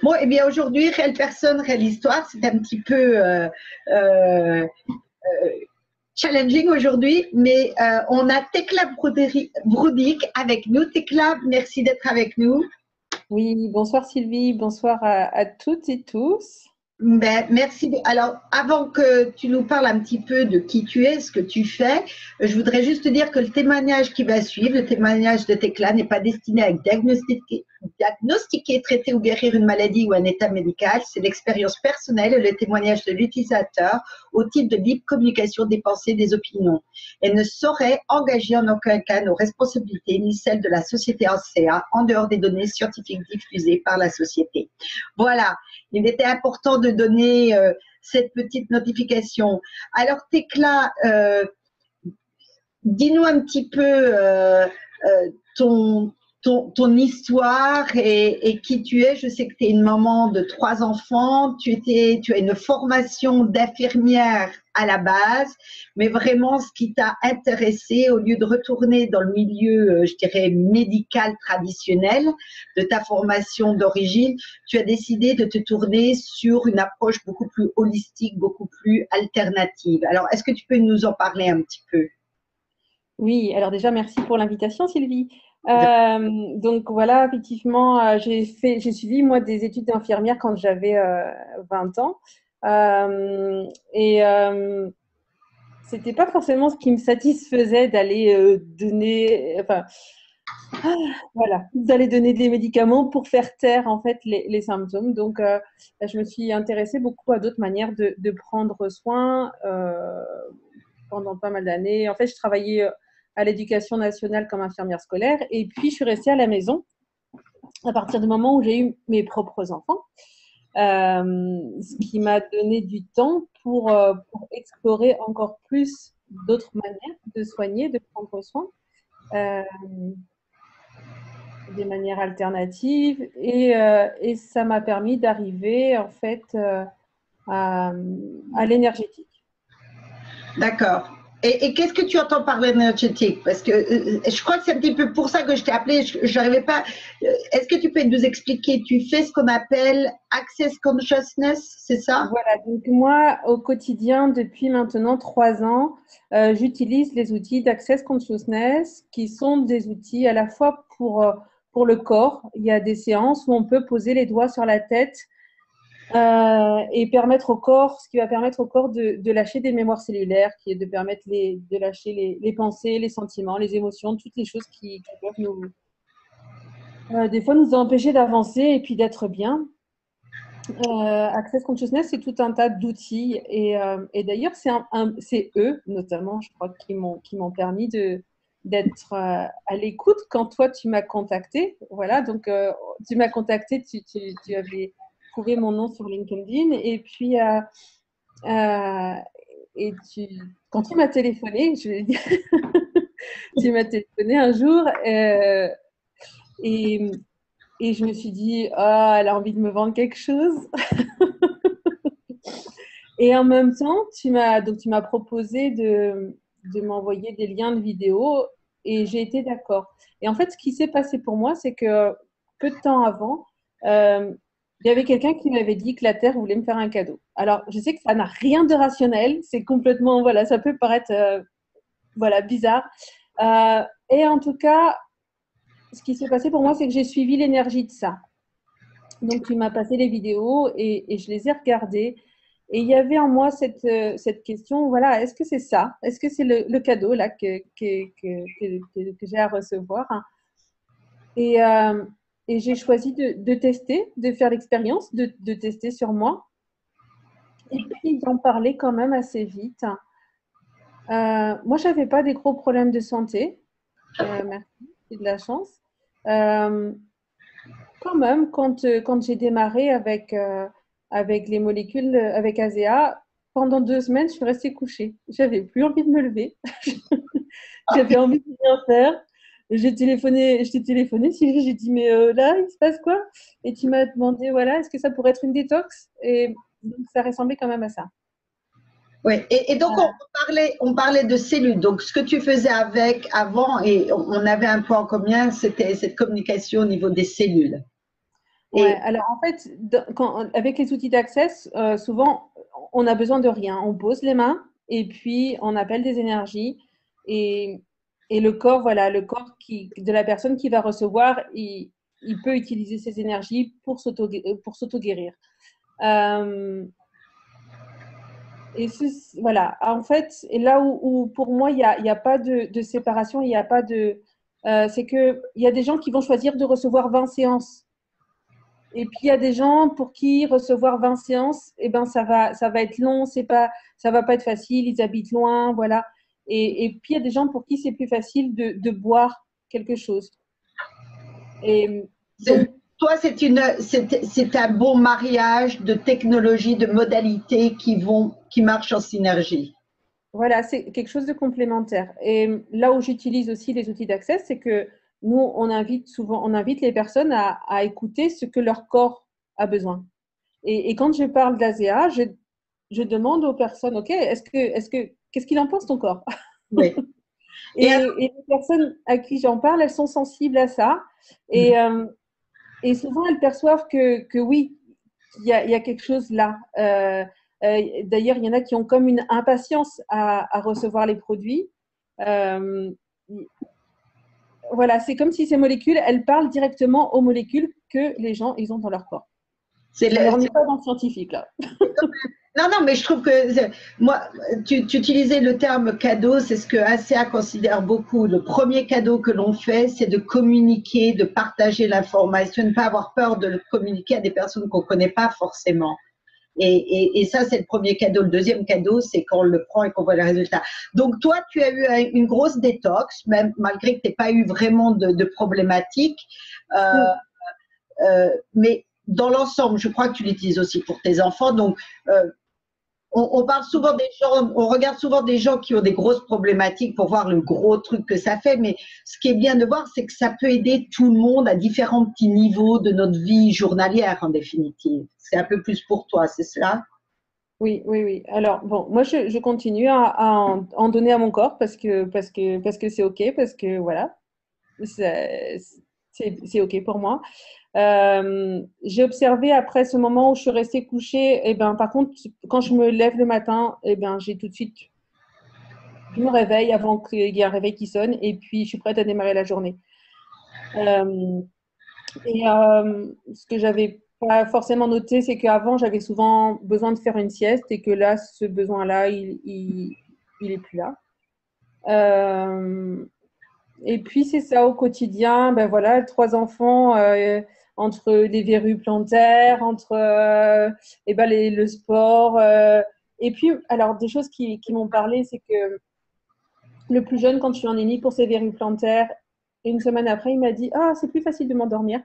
Bon, eh bien, aujourd'hui, Réelle personne, réelle histoire, c'est un petit peu euh, challenging aujourd'hui, mais on a Tekla Broudik avec nous. Tekla, merci d'être avec nous. Oui, bonsoir Sylvie, bonsoir à toutes et tous. Ben, merci. Alors, avant que tu nous parles un petit peu de qui tu es, ce que tu fais, je voudrais juste te dire que le témoignage qui va suivre, le témoignage de Tekla, n'est pas destiné à diagnostiquer, traiter ou guérir une maladie ou un état médical. C'est l'expérience personnelle et le témoignage de l'utilisateur au titre de libre communication des pensées, des opinions. Elle ne saurait engager en aucun cas nos responsabilités ni celles de la société ANCA en dehors des données scientifiques diffusées par la société. Voilà. Il était important de donner cette petite notification. Alors, Tekla, dis-nous un petit peu ton histoire et qui tu es. Je sais que tu es une maman de 3 enfants, tu as une formation d'infirmière à la base, mais vraiment ce qui t'a intéressé, au lieu de retourner dans le milieu, je dirais, médical traditionnel de ta formation d'origine, tu as décidé de te tourner sur une approche beaucoup plus holistique, beaucoup plus alternative. Alors, est-ce que tu peux nous en parler un petit peu? Oui, alors déjà merci pour l'invitation Sylvie. Donc voilà, effectivement, j'ai suivi moi des études d'infirmière quand j'avais 20 ans. C'était pas forcément ce qui me satisfaisait d'aller donner, enfin, voilà, d'aller donner des médicaments pour faire taire en fait les symptômes. Donc, je me suis intéressée beaucoup à d'autres manières de prendre soin pendant pas mal d'années. En fait, je travaillais à l'éducation nationale comme infirmière scolaire et puis je suis restée à la maison à partir du moment où j'ai eu mes propres enfants. Ce qui m'a donné du temps pour explorer encore plus d'autres manières de soigner, de prendre soin. Des manières alternatives et ça m'a permis d'arriver en fait à l'énergétique. D'accord. Et qu'est-ce que tu entends par l'énergétique? Parce que je crois que c'est un petit peu pour ça que je t'ai appelé. Je n'arrivais pas. Est-ce que tu peux nous expliquer? Tu fais ce qu'on appelle Access Consciousness, c'est ça? Voilà, donc moi au quotidien depuis maintenant 3 ans, j'utilise les outils d'Access Consciousness qui sont des outils à la fois pour le corps. Il y a des séances où on peut poser les doigts sur la tête et permettre au corps, ce qui va permettre au corps de lâcher des mémoires cellulaires, qui est de permettre de lâcher les pensées, les sentiments, les émotions, toutes les choses qui peuvent des fois nous empêcher d'avancer et puis d'être bien. Access Consciousness, c'est tout un tas d'outils et d'ailleurs, c'est eux, notamment, je crois, qui m'ont permis d'être à l'écoute quand toi, tu m'as contacté. Voilà, donc tu m'as contacté, tu avais trouvé mon nom sur LinkedIn et puis quand tu m'as téléphoné, je vais dire, tu m'as téléphoné un jour et, et je me suis dit, ah, elle a envie de me vendre quelque chose. Et en même temps, tu m'as proposé de m'envoyer des liens de vidéos et j'ai été d'accord. Et en fait, ce qui s'est passé pour moi, c'est que peu de temps avant, il y avait quelqu'un qui m'avait dit que la Terre voulait me faire un cadeau. Alors, je sais que ça n'a rien de rationnel, c'est complètement, voilà, ça peut paraître, voilà, bizarre. Et en tout cas, ce qui s'est passé pour moi, c'est que j'ai suivi l'énergie de ça. Donc, tu m'as passé les vidéos et je les ai regardées. Et il y avait en moi cette question, voilà, est-ce que c'est ça? Est-ce que c'est le cadeau là que j'ai à recevoir? Et, euh, et j'ai choisi de tester, de faire l'expérience, de tester sur moi. Et puis d'en parler quand même assez vite. Moi, je n'avais pas des gros problèmes de santé. Merci, c'est de la chance. Euh, Quand même, quand j'ai démarré avec les molécules, avec ASEA, pendant 2 semaines, je suis restée couchée. J'avais plus envie de me lever. J'avais envie de rien faire. Je t'ai téléphoné, Sylvie, j'ai dit, mais là, il se passe quoi? Et tu m'as demandé, voilà, est-ce que ça pourrait être une détox? Et donc, ça ressemblait quand même à ça. Oui, et donc on parlait de cellules. Donc ce que tu faisais avec avant, et on avait un point en commun, c'était cette communication au niveau des cellules. Ouais, alors en fait, avec les outils d'Access, souvent, on a besoin de rien. On pose les mains et puis on appelle des énergies et, et le corps, voilà, le corps de la personne qui va recevoir, il peut utiliser ces énergies pour s'auto-guérir. Euh, voilà, en fait, et là où pour moi, il y a pas de séparation, il n'y a pas de. C'est qu'il y a des gens qui vont choisir de recevoir 20 séances. Et puis, il y a des gens pour qui recevoir 20 séances, eh ben, ça va être long, ça va pas être facile, ils habitent loin, voilà. Et puis, il y a des gens pour qui c'est plus facile de boire quelque chose. Et donc, Toi, c'est un bon mariage de technologies, de modalités qui marchent en synergie. voilà, c'est quelque chose de complémentaire. Et là où j'utilise aussi les outils d'accès, c'est que nous, on invite les personnes à écouter ce que leur corps a besoin. Et quand je parle d'ASEA, je demande aux personnes, OK, qu'est-ce qu'il en pense ton corps? Oui. Et les personnes à qui j'en parle, elles sont sensibles à ça. Et, euh, et souvent, elles perçoivent que oui, il y a quelque chose là. D'ailleurs, il y en a qui ont comme une impatience à recevoir les produits. Euh, voilà, c'est comme si ces molécules, elles parlent directement aux molécules que les gens, ils ont dans leur corps. Alors, on n'est pas dans le scientifique, là. Non, non, mais je trouve que moi, tu utilisais le terme cadeau, c'est ce que ACA considère beaucoup. Le premier cadeau que l'on fait, c'est de communiquer, de partager l'information, de ne pas avoir peur de le communiquer à des personnes qu'on ne connaît pas forcément. Et ça, c'est le premier cadeau. Le deuxième cadeau, c'est quand on le prend et qu'on voit le résultat. Donc, toi, tu as eu une grosse détox, même malgré que tu n'aies pas eu vraiment de problématiques. Mais dans l'ensemble, je crois que tu l'utilises aussi pour tes enfants. Donc, on parle souvent des gens, on regarde souvent des gens qui ont des grosses problématiques pour voir le gros truc que ça fait, mais ce qui est bien de voir, c'est que ça peut aider tout le monde à différents petits niveaux de notre vie journalière, en définitive. C'est un peu plus pour toi, c'est cela? Oui, oui, oui. Alors, bon, moi, je continue en donner à mon corps parce que c'est OK, parce que voilà, c'est c'est OK pour moi. J'ai observé après ce moment où je suis restée couchée, et ben, par contre, quand je me lève le matin, et ben, j'ai tout de suite, je me réveille avant qu'il y ait un réveil qui sonne et puis je suis prête à démarrer la journée. Euh, Ce que j'avais pas forcément noté, c'est qu'avant, j'avais souvent besoin de faire une sieste et que là, ce besoin-là, il est plus là. Euh, et puis, c'est ça au quotidien. Ben voilà, trois enfants, entre les verrues plantaires, entre et ben le sport. Et puis, alors, des choses qui m'ont parlé, c'est que le plus jeune, quand je suis en ENI pour ses verrues plantaires, et une semaine après, il m'a dit: Ah, c'est plus facile de m'endormir.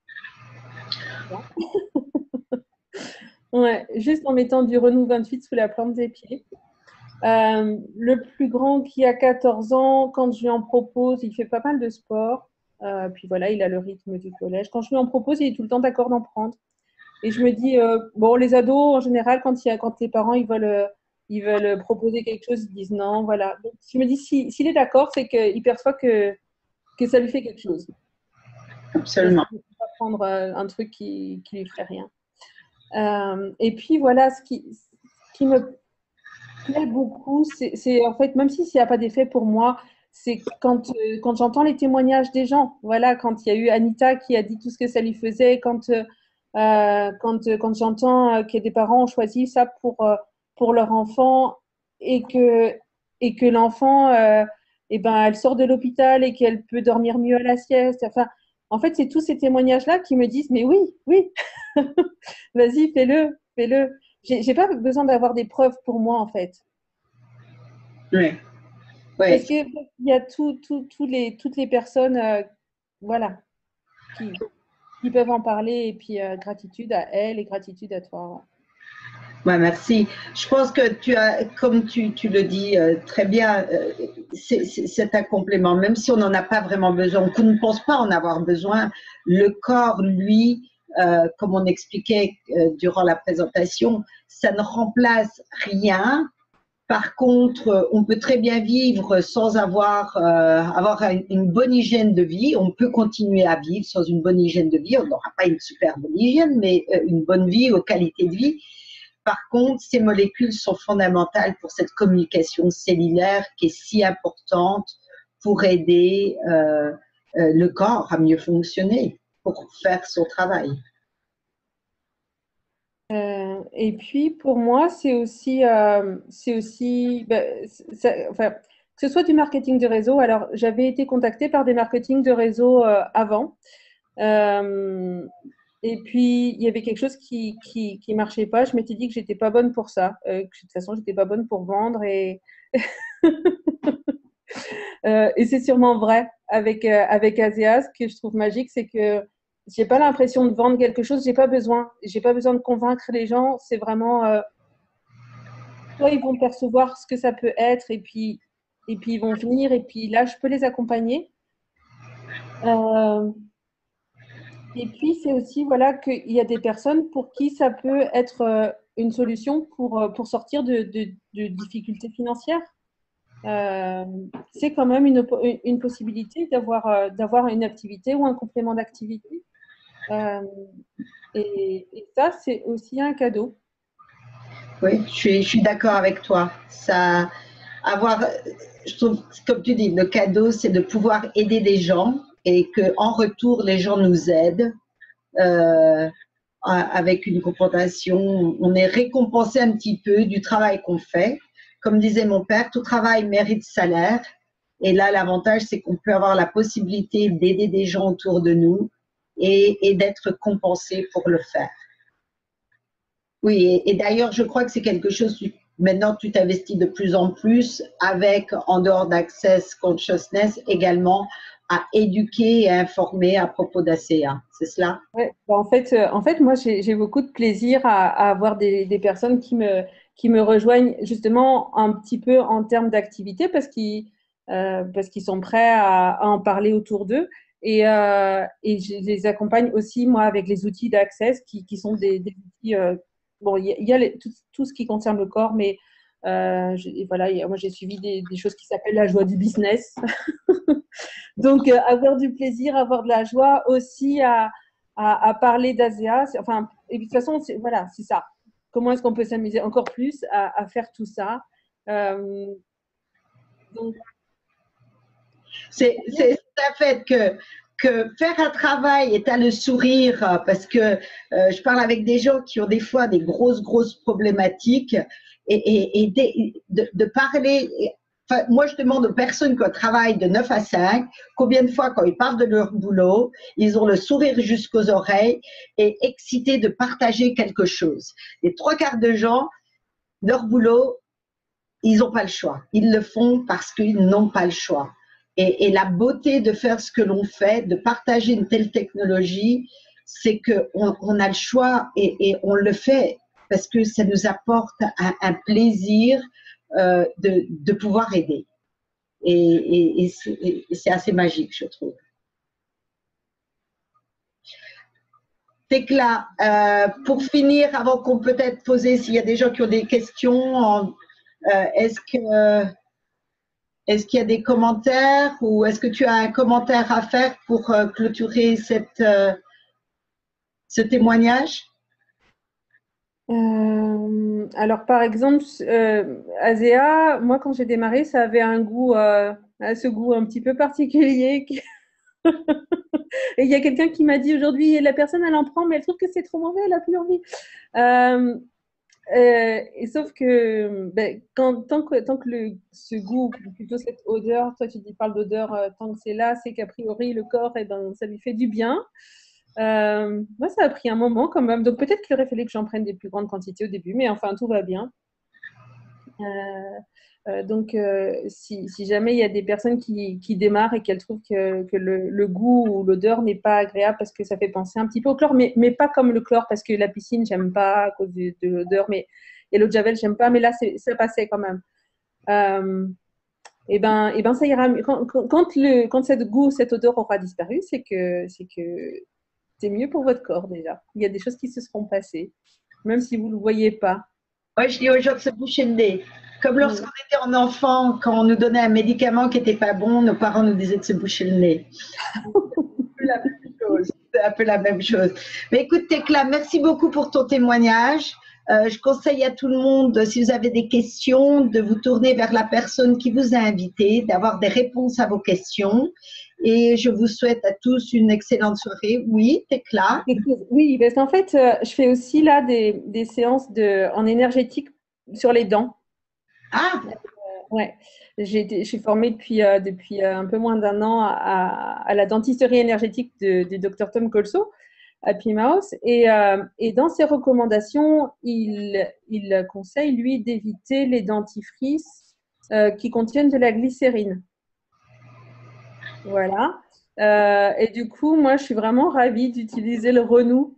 Ouais, juste en mettant du Renou 28 sous la plante des pieds. Le plus grand qui a 14 ans, quand je lui en propose, il fait pas mal de sport. Puis voilà, il a le rythme du collège. Quand je lui en propose, il est tout le temps d'accord d'en prendre. Et je me dis, bon, les ados, en général, quand les parents ils veulent proposer quelque chose, ils disent non, voilà. Donc, je me dis, s'il est d'accord, c'est qu'il perçoit que ça lui fait quelque chose. Parce Absolument. qu'il ne peut pas prendre un truc qui lui ferait rien. Et puis voilà, ce qui me plaît beaucoup, c'est en fait, même si s'il n'y a pas d'effet pour moi, c'est quand j'entends les témoignages des gens. Voilà, quand il y a eu Anita qui a dit tout ce que ça lui faisait, quand j'entends que des parents ont choisi ça pour leur enfant et que l'enfant, eh ben, elle sort de l'hôpital et qu'elle peut dormir mieux à la sieste. Enfin, en fait, c'est tous ces témoignages-là qui me disent, mais oui, oui, vas-y, fais-le, fais-le. J'ai pas besoin d'avoir des preuves pour moi, en fait. Oui. Parce Oui. que il y a toutes les personnes, voilà, qui, qui peuvent en parler. Et puis, gratitude à elles et gratitude à toi. Ouais, merci. Je pense que tu as, comme tu le dis très bien, c'est un complément. Même si on n'en a pas vraiment besoin, qu'on ne pense pas en avoir besoin, le corps, lui, comme on expliquait durant la présentation, ça ne remplace rien, Par contre, on peut très bien vivre sans avoir une bonne hygiène de vie. On peut continuer à vivre sans une bonne hygiène de vie. On n'aura pas une super bonne hygiène, mais une bonne vie aux qualités de vie. Par contre, ces molécules sont fondamentales pour cette communication cellulaire qui est si importante pour aider le corps à mieux fonctionner, pour faire son travail. Et puis pour moi, enfin, que ce soit du marketing de réseau. Alors, j'avais été contactée par des marketing de réseau avant. Et puis, il y avait quelque chose qui marchait pas. Je m'étais dit que j'étais pas bonne pour ça, que de toute façon, j'étais pas bonne pour vendre. Et c'est sûrement vrai avec Azea. Ce que je trouve magique, c'est que j'ai pas l'impression de vendre quelque chose. J'ai pas besoin de convaincre les gens. C'est vraiment, soit ils vont percevoir ce que ça peut être, et puis ils vont venir, et puis là, je peux les accompagner. Et puis, c'est aussi voilà, qu'il y a des personnes pour qui ça peut être une solution pour sortir de difficultés financières. C'est quand même une possibilité d'avoir une activité ou un complément d'activité. Euh, et ça, c'est aussi un cadeau. Oui, je suis d'accord avec toi. Ça, avoir, je trouve, comme tu dis, le cadeau, c'est de pouvoir aider des gens et qu'en retour, les gens nous aident avec une compensation. On est récompensé un petit peu du travail qu'on fait. Comme disait mon père, tout travail mérite salaire. Et là, l'avantage, c'est qu'on peut avoir la possibilité d'aider des gens autour de nous et d'être compensé pour le faire. Oui, et d'ailleurs, je crois que c'est quelque chose, maintenant, tu t'investis de plus en plus avec, en dehors d'Access Consciousness, également à éduquer et informer à propos d'ACA. C'est cela? Ouais, bah, en fait, moi, j'ai beaucoup de plaisir à avoir des personnes qui me rejoignent justement un petit peu en termes d'activité parce qu'ils sont prêts à en parler autour d'eux. Et je les accompagne aussi, moi, avec les outils d'Access qui sont des outils. Bon, il y a tout ce qui concerne le corps, mais voilà, moi, j'ai suivi des choses qui s'appellent la joie du business. Donc, avoir du plaisir, avoir de la joie aussi à parler d'Asia. Enfin, et de toute façon, voilà, c'est ça. Comment est-ce qu'on peut s'amuser encore plus à faire tout ça donc, C'est un fait que faire un travail et à le sourire, parce que je parle avec des gens qui ont des fois des grosses problématiques et de parler. Enfin, moi, je demande aux personnes qui travaillent de 9 à 5, combien de fois, quand ils parlent de leur boulot, ils ont le sourire jusqu'aux oreilles et excités de partager quelque chose. Les trois quarts de gens, leur boulot, ils n'ont pas le choix. Ils le font parce qu'ils n'ont pas le choix. Et la beauté de faire ce que l'on fait, de partager une telle technologie, c'est qu'on a le choix et on le fait parce que ça nous apporte un plaisir de pouvoir aider. Et c'est assez magique, je trouve. Tecla, pour finir, avant qu'on peut-être poser, s'il y a des gens qui ont des questions, est-ce qu'il y a des commentaires ou est-ce que tu as un commentaire à faire pour clôturer ce témoignage? Alors, par exemple, Azea, moi, quand j'ai démarré, ça avait un goût, ce goût un petit peu particulier. Et il y a quelqu'un qui m'a dit aujourd'hui, la personne, elle en prend, mais elle trouve que c'est trop mauvais, elle n'a plus envie. Et sauf que, ben, tant que ce goût, plutôt cette odeur, toi tu parles d'odeur, tant que c'est là, c'est qu'a priori le corps, eh ben, ça lui fait du bien. Moi, ça a pris un moment quand même. Donc peut-être qu'il aurait fallu que j'en prenne des plus grandes quantités au début, mais enfin, tout va bien. Donc, si jamais il y a des personnes qui démarrent et qu'elles trouvent que le goût ou l'odeur n'est pas agréable parce que ça fait penser un petit peu au chlore, mais pas comme le chlore parce que la piscine, j'aime pas à cause de l'odeur, et l'eau de javel, j'aime pas, mais là, ça passait quand même. Et ben, ça ira mieux. Quand cette goût, cette odeur aura disparu, c'est que c'est mieux pour votre corps déjà. Il y a des choses qui se seront passées, même si vous ne le voyez pas. Moi, je dis aux gens de se boucher le nez. Comme Mm. lorsqu'on était en enfant, quand on nous donnait un médicament qui n'était pas bon, nos parents nous disaient de se boucher le nez. C'est la même chose. C'est un peu la même chose. Mais écoute, Tekla, merci beaucoup pour ton témoignage. Je conseille à tout le monde, si vous avez des questions, de vous tourner vers la personne qui vous a invité, d'avoir des réponses à vos questions. Et je vous souhaite à tous une excellente soirée. Oui, Tekla. Oui, parce qu'en fait, je fais aussi là des séances en énergétique sur les dents. Ah, Ouais, je suis formée depuis un peu moins d'un an à la dentisterie énergétique du docteur Tom Colso à Plymouth. Et dans ses recommandations, il conseille, lui, d'éviter les dentifrices qui contiennent de la glycérine. Voilà. Et du coup, moi, je suis vraiment ravie d'utiliser le Renou,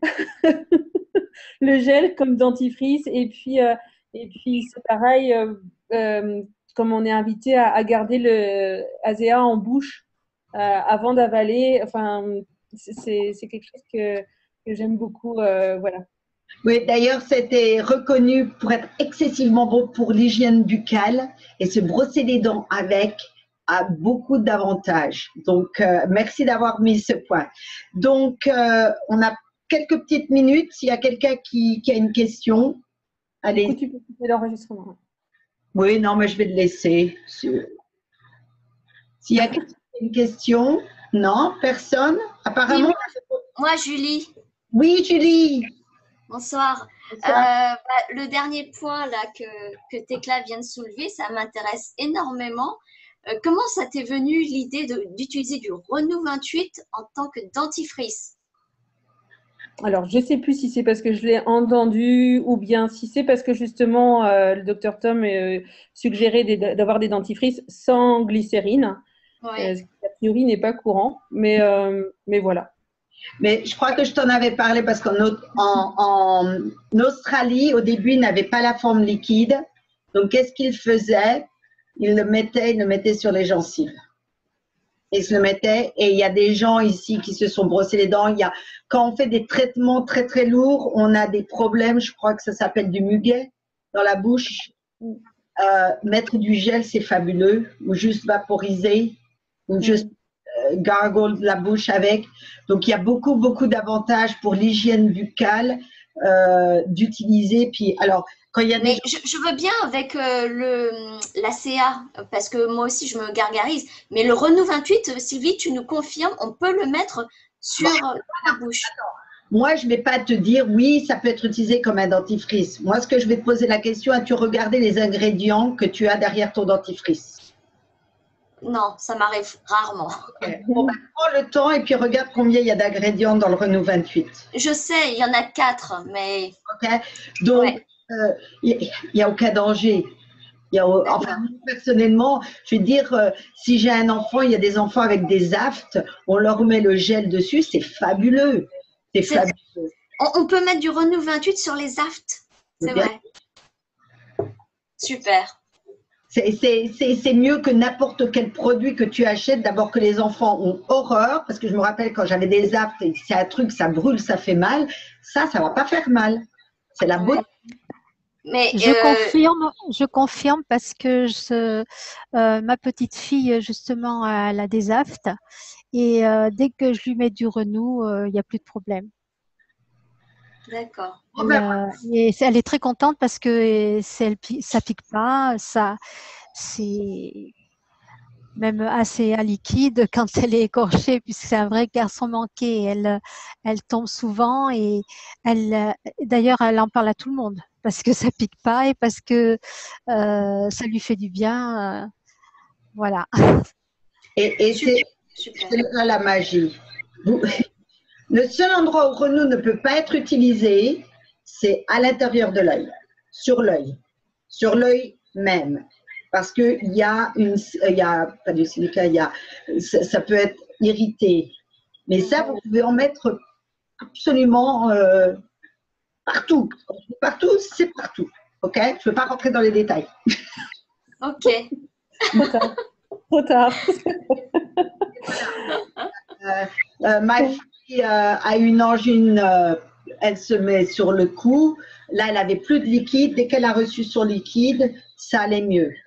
le gel comme dentifrice. Et puis c'est pareil, euh, comme on est invité à garder le ASEA en bouche avant d'avaler. Enfin, c'est quelque chose que j'aime beaucoup. Voilà. oui, d'ailleurs, c'était reconnu pour être excessivement bon pour l'hygiène buccale et se brosser les dents avec a beaucoup d'avantages. Donc, merci d'avoir mis ce point. Donc, on a quelques petites minutes. S'il y a quelqu'un qui a une question, Du coup, allez. tu peux couper l'enregistrement. Oui, non, mais je vais le laisser. S'il y a quelqu'un qui a une question, non, personne. Oui, Apparemment, moi, Julie, oui, Julie. bonsoir. Bonsoir. Le dernier point là que Tekla vient de soulever, ça m'intéresse énormément. Comment ça t'est venu l'idée d'utiliser du Renou 28 en tant que dentifrice? Alors, je ne sais plus si c'est parce que je l'ai entendu ou bien si c'est parce que justement le docteur Tom suggérait d'avoir des dentifrices sans glycérine, Oui, ce qui a priori n'est pas courant, mais voilà. Mais je crois que je t'en avais parlé parce en Australie, au début, il n'avait pas la forme liquide. Donc, qu'est-ce qu'il faisait? Il le mettait sur les gencives. Il se le mettait. Et il y a des gens ici qui se sont brossés les dents. Quand on fait des traitements très, très lourds, on a des problèmes. Je crois que ça s'appelle du muguet dans la bouche. Mettre du gel, c'est fabuleux. Ou juste vaporiser. Ou juste gargle la bouche avec. Donc, il y a beaucoup, beaucoup d'avantages pour l'hygiène buccale d'utiliser. Puis, alors, quand il y a des mais je veux bien avec la CA, parce que moi aussi je me gargarise. Mais le Renou 28, Sylvie, tu nous confirmes, on peut le mettre sur la bouche. moi, je ne vais pas te dire oui, ça peut être utilisé comme un dentifrice. Moi, ce que je vais te poser la question, as-tu regardé les ingrédients que tu as derrière ton dentifrice? Non, ça m'arrive rarement. Okay. Bon, ben, prends le temps et puis regarde combien il y a d'ingrédients dans le Renault 28. Je sais, il y en a 4, mais. Okay. Donc, Ouais. Il n'y a aucun danger. Enfin, personnellement, je vais dire, si j'ai un enfant, il y a des enfants avec des aftes, on leur met le gel dessus, c'est fabuleux. C'est fabuleux. On peut mettre du Renou 28 sur les aftes. C'est Bien. vrai. Super. C'est mieux que n'importe quel produit que tu achètes. D'abord que les enfants ont horreur, parce que je me rappelle quand j'avais des aftes, c'est un truc, ça brûle, ça fait mal. Ça va pas faire mal. C'est la beauté. Mais je confirme parce que ma petite fille, justement, elle a des aftes et dès que je lui mets du Renou, il n'y a plus de problème. D'accord. Et elle est très contente parce que ça pique pas, c'est même assez liquide quand elle est écorchée, puisque c'est un vrai garçon manqué. Elle tombe souvent et d'ailleurs, elle en parle à tout le monde parce que ça pique pas et parce que ça lui fait du bien. Voilà. Et c'est là la magie. Le seul endroit où Renou ne peut pas être utilisé, c'est à l'intérieur de l'œil, sur l'œil même. Parce qu'il y a pas du silica, ça peut être irrité. Mais ça, vous pouvez en mettre absolument partout. Partout, c'est partout. OK? Je ne veux pas rentrer dans les détails. Ok. Trop tard. Trop tard. Ma fille a une angine, elle se met sur le cou. Là, elle avait plus de liquide. Dès qu'elle a reçu son liquide, ça allait mieux.